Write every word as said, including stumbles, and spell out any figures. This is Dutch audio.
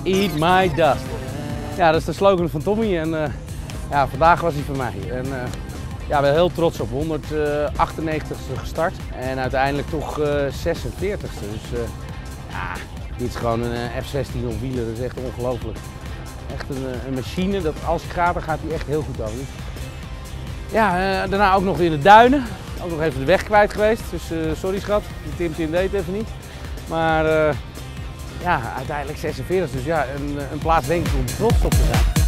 Eat my dust. Ja, dat is de slogan van Tommy en uh, ja, vandaag was hij van mij. En, uh, ja, we zijn heel trots op, honderdachtennegentigste gestart en uiteindelijk toch uh, zesenveertigste. Dus uh, ja, dit is gewoon een uh, F zestien op wielen, dat is echt ongelooflijk. Echt een, een machine, dat als hij gaat, dan gaat hij echt heel goed over. Ja, uh, daarna ook nog in de duinen, ook nog even de weg kwijt geweest. Dus uh, sorry schat, Tim Tim deed het even niet. Maar uh, ja, uiteindelijk zesenveertig, dus ja, een, een plaats denk ik om trots op te zijn.